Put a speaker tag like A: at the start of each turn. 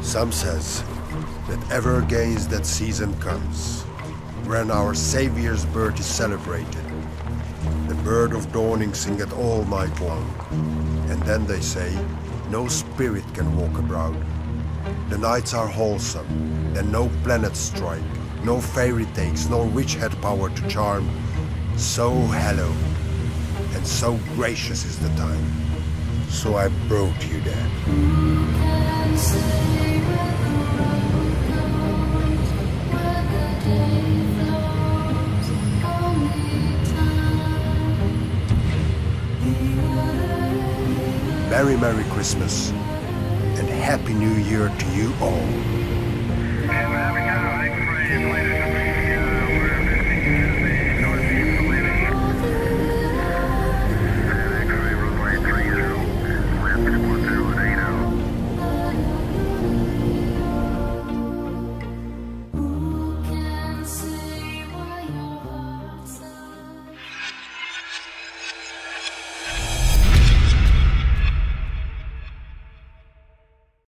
A: Some says that ever again that season comes, when our Saviour's birth is celebrated. The bird of dawning singeth all night long, and then they say, no spirit can walk abroad. The nights are wholesome, then no planets strike, no fairy takes, nor witch had power to charm. So hallowed, and so gracious is the time. So I brought you that. Merry, Merry Christmas, and Happy New Year to you all.